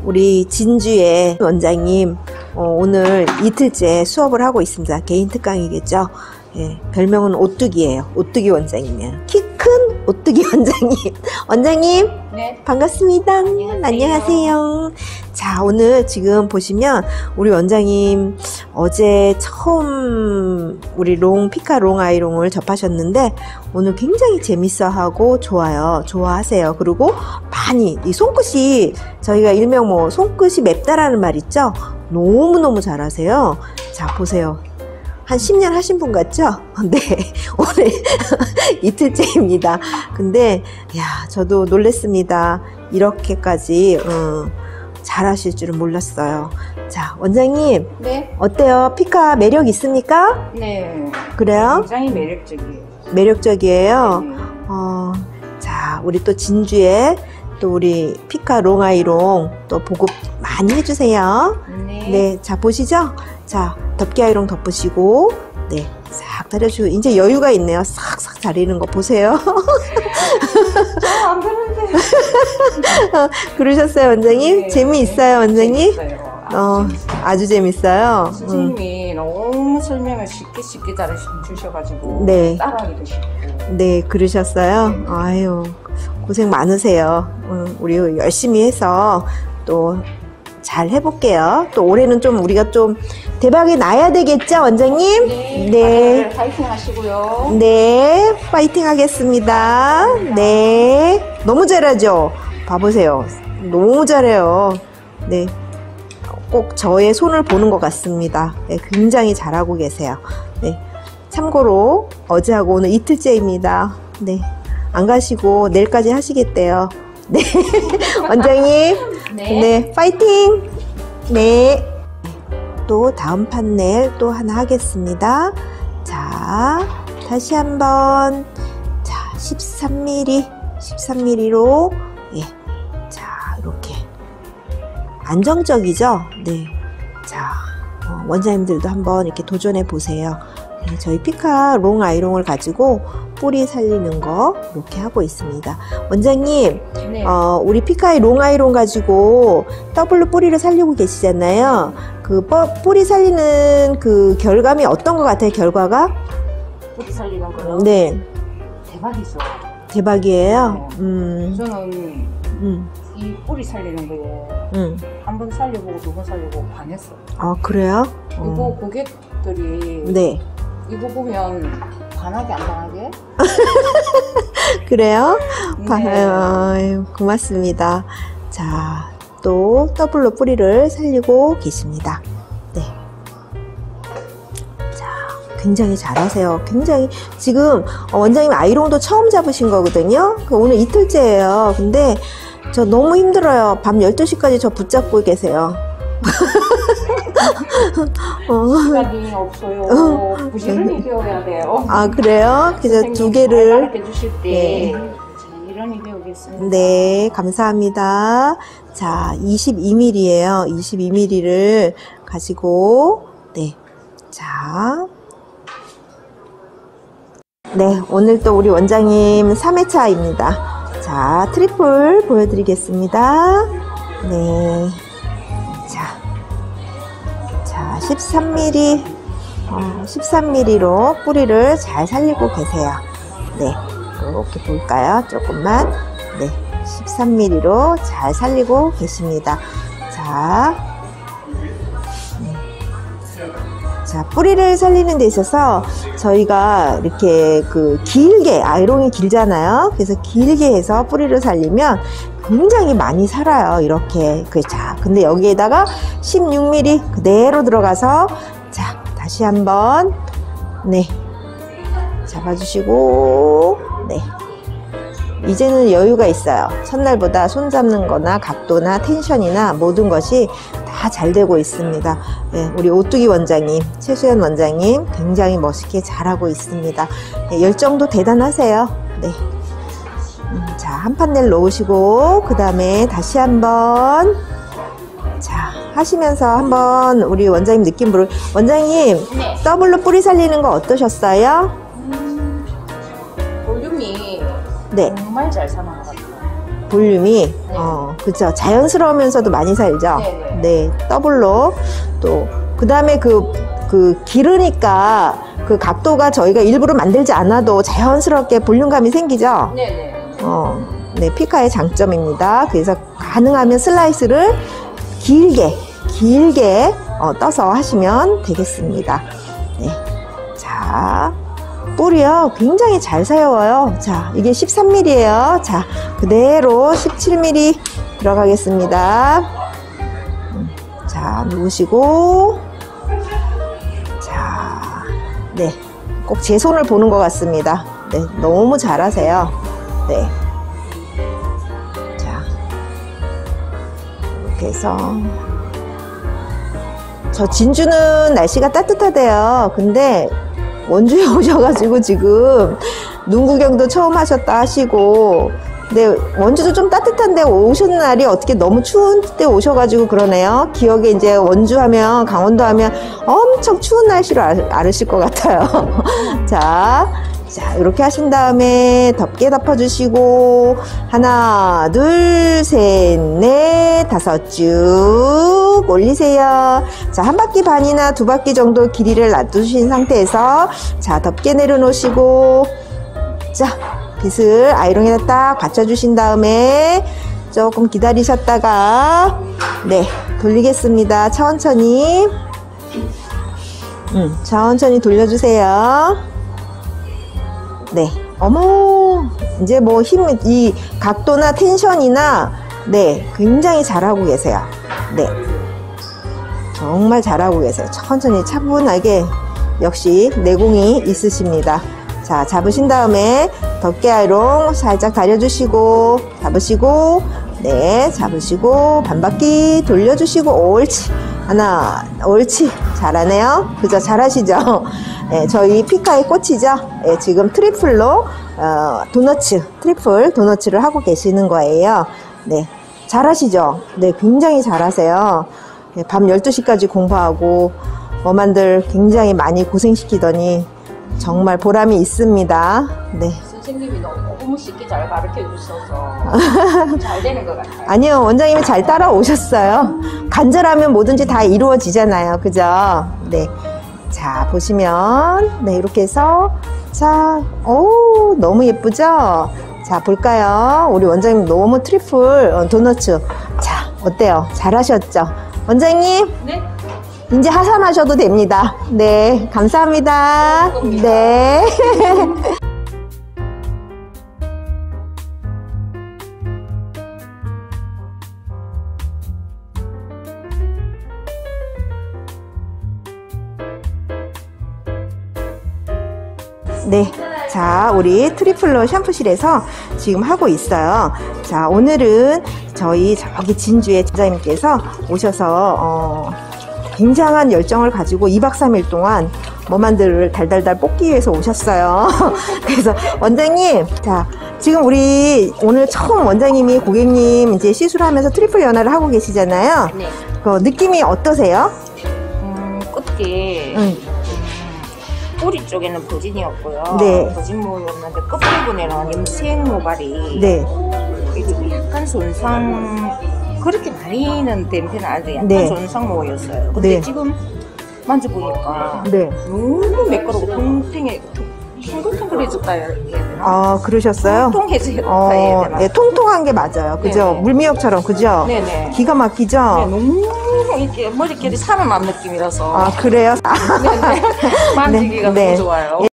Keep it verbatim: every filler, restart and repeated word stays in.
우리 진주의 원장님 어, 오늘 이틀째 수업을 하고 있습니다. 개인 특강이겠죠. 예, 별명은 오뚜기예요. 오뚜기 원장님이에요. 키 큰 오뚜기 원장님. 원장님, 네. 반갑습니다. 안녕하세요. 안녕하세요. 자, 오늘 지금 보시면 우리 원장님 어제 처음 우리 롱 피카 롱 아이롱을 접하셨는데 오늘 굉장히 재밌어하고 좋아요. 좋아하세요. 그리고 많이 이 손끝이 저희가 일명 뭐 손끝이 맵다라는 말 있죠. 너무너무 잘하세요. 자, 보세요. 한 십 년 하신 분 같죠? 네, 오늘 이틀째입니다. 근데 야, 저도 놀랬습니다. 이렇게까지 어, 잘하실 줄은 몰랐어요. 자, 원장님, 네. 어때요? 피카 매력 있습니까? 네. 그래요? 굉장히 매력적이에요. 매력적이에요. 네. 어, 자, 우리 또 진주에 또 우리 피카 롱아이롱 또 보급 많이 해주세요. 네. 네, 자, 보시죠? 자, 덮개 아이롱 덮으시고, 네, 싹 다려주고, 이제 여유가 있네요. 싹싹 다리는 거 보세요. 안 되는데. 그러셨어요, 원장님? 네. 재미있어요, 원장님? 재밌어요. 아주 어, 재밌어요. 아주 재밌어요. 음. 선생님이 너무 설명을 쉽게 쉽게 잘 주셔가지고 네. 따라하기도 쉽고. 네, 그러셨어요? 아유, 고생 많으세요. 음, 우리 열심히 해서 또 잘 해볼게요. 또 올해는 좀 우리가 좀 대박이 나야 되겠죠, 원장님? 네. 네. 파이팅 하시고요. 네, 파이팅 하겠습니다. 네. 너무 잘하죠? 봐보세요. 너무 잘해요. 네. 꼭 저의 손을 보는 것 같습니다. 네, 굉장히 잘하고 계세요. 네. 참고로 어제하고 오늘 이틀째입니다. 네. 안 가시고 내일까지 하시겠대요. 네. 원장님. 네. 네. 파이팅! 네. 또 다음 판넬 또 하나 하겠습니다. 자, 다시 한번. 자, 십삼 밀리미터. 십삼 밀리미터로. 예. 자, 이렇게. 안정적이죠? 네. 자, 어, 원장님들도 한번 이렇게 도전해 보세요. 네, 저희 피카 롱 아이롱을 가지고 뿌리 살리는 거 이렇게 하고 있습니다. 원장님, 네. 어, 우리 피카의 롱 아이롱 가지고 더블로 뿌리를 살리고 계시잖아요. 그 뿌리 살리는 그 결과이 어떤 것 같아요? 결과가? 뿌리 살리는 거요? 네, 대박이죠. 대박이에요. 네. 음, 저는 음, 이 뿌리 살리는 거에 음. 한 번 살려보고 두 번 살려보고 반했어요. 아, 그래요? 이거 어. 고객들이 네. 이거 보면 반하게 안 반하게? 그래요? 네. 아유, 고맙습니다. 자, 또 더블로 뿌리를 살리고 계십니다. 네. 자, 굉장히 잘하세요. 굉장히 지금 원장님 아이롱도 처음 잡으신 거거든요. 오늘 이틀째예요. 근데 저 너무 힘들어요. 밤 열두 시까지 저 붙잡고 계세요. 어. 시간이 없어요. 어. 부지런히 배워야 돼요. 아, 그래요? 그래서 두 선생님 개를. 가르쳐 주실 때 네. 부지런히 배우겠습니다. 네, 감사합니다. 자, 이십이 밀리미터예요. 이십이 밀리미터를 가지고, 네. 자. 네, 오늘 또 우리 원장님 삼 회차입니다. 자, 트리플 보여드리겠습니다. 네. 자. 자, 십삼 밀리미터, 어, 십삼 밀리미터로 뿌리를 잘 살리고 계세요. 네. 이렇게 볼까요? 조금만. 네. 십삼 밀리미터로 잘 살리고 계십니다. 자. 네. 자, 뿌리를 살리는 데 있어서 저희가 이렇게 그 길게, 아이롱이 길잖아요. 그래서 길게 해서 뿌리를 살리면 굉장히 많이 살아요. 이렇게. 그, 자, 근데 여기에다가 십육 밀리미터 그대로 들어가서, 자, 다시 한번, 네. 잡아주시고, 네. 이제는 여유가 있어요. 첫날보다 손 잡는 거나 각도나 텐션이나 모든 것이 다 잘 되고 있습니다. 네, 우리 오뚜기 원장님, 최수연 원장님 굉장히 멋있게 잘하고 있습니다. 네, 열정도 대단하세요. 네. 음, 자, 한 판넬 놓으시고 그 다음에 다시 한번 자 하시면서 한번 우리 원장님 느낌으로 원장님 네. 더블로 뿌리 살리는 거 어떠셨어요? 음, 볼륨이 네. 정말 잘 사는 것 같아요. 볼륨이 어 그죠, 자연스러우면서도 많이 살죠. 네네. 네, 더블로 또 그 다음에 그 그 기르니까 그 각도가 저희가 일부러 만들지 않아도 자연스럽게 볼륨감이 생기죠. 네네. 어, 네, 피카의 장점입니다. 그래서 가능하면 슬라이스를 길게 길게 어, 떠서 하시면 되겠습니다. 네, 자, 볼이요 굉장히 잘 사여워요. 자, 이게 십삼 밀리미터예요. 자, 그대로 십칠 밀리미터 들어가겠습니다. 음, 자, 누우시고, 자, 네, 꼭 제 손을 보는 것 같습니다. 네, 너무 잘하세요. 네, 자, 이렇게 해서. 저 진주는 날씨가 따뜻하대요. 근데 원주에 오셔가지고 지금 눈 구경도 처음 하셨다 하시고, 근데 원주도 좀 따뜻한데 오신 날이 어떻게 너무 추운 때 오셔가지고 그러네요. 기억에 이제 원주 하면, 강원도 하면 엄청 추운 날씨로 알, 알으실 것 같아요. 자, 자, 이렇게 하신 다음에 덮개 덮어주시고, 하나, 둘, 셋, 넷, 다섯 쭉 올리세요. 자, 한 바퀴 반이나 두 바퀴 정도 길이를 놔두신 상태에서, 자, 덮개 내려놓으시고, 자, 빗을 아이롱에다 딱 받쳐주신 다음에 조금 기다리셨다가, 네, 돌리겠습니다. 천천히. 음, 천천히 돌려주세요. 네, 어머, 이제 뭐 힘, 이 각도나 텐션이나, 네, 굉장히 잘하고 계세요. 네, 정말 잘하고 계세요. 천천히 차분하게, 역시 내공이 있으십니다. 자, 잡으신 다음에 덮개 아이롱 살짝 다려주시고, 잡으시고, 네, 잡으시고, 반바퀴 돌려주시고, 옳지. 하나, 옳지. 잘하네요. 그죠? 잘하시죠? 네, 저희 피카의 꽃이죠. 네, 지금 트리플로 어, 도너츠, 트리플 도너츠를 하고 계시는 거예요. 네, 잘하시죠? 네, 굉장히 잘하세요. 네, 밤 열두 시까지 공부하고 어만들 굉장히 많이 고생시키더니 정말 보람이 있습니다. 네. 선생님이 너무 쉽게 잘 가르쳐 주셔서 잘 되는 것 같아요. 아니요, 원장님이 잘 따라오셨어요. 간절하면 뭐든지 다 이루어지잖아요. 그죠? 네. 자, 보시면, 네, 이렇게 해서, 자, 오, 너무 예쁘죠? 자, 볼까요? 우리 원장님 너무 트리플 어, 도너츠. 자, 어때요? 잘하셨죠? 원장님? 네? 이제 하산하셔도 됩니다. 네, 감사합니다. 네. 네, 자, 우리 트리플로 샴푸실에서 지금 하고 있어요. 자, 오늘은 저희 저기 진주의 원장님께서 오셔서 어, 굉장한 열정을 가지고 이 박 삼 일 동안 뭐만들을 달달달 뽑기 위해서 오셨어요. 그래서 원장님, 자, 지금 우리 오늘 처음 원장님이 고객님 이제 시술하면서 트리플 연화를 하고 계시잖아요. 네. 그 느낌이 어떠세요? 음, 끝에 음. 꼬리 쪽에는 버진이었고요. 네. 버진 모였는데 끝부분에는 염색 모발이 네. 이게 약간 손상, 그렇게 많이는 된 편은 아닌데 약간 네. 손상 모였어요. 근데 네. 지금 만져보니까 네. 너무 매끄럽고 통통해, 탱글탱글해졌다 해야 되나? 아, 그러셨어요? 통통해졌다 어, 해야 되나? 네, 통통한 게 맞아요. 그죠? 네네. 물미역처럼, 그죠? 네네. 기가 막히죠? 네, 너무 이렇게 머리결이 살아난 느낌이라서. 아, 그래요? 네네. 만지기가 네. 너무 좋아요.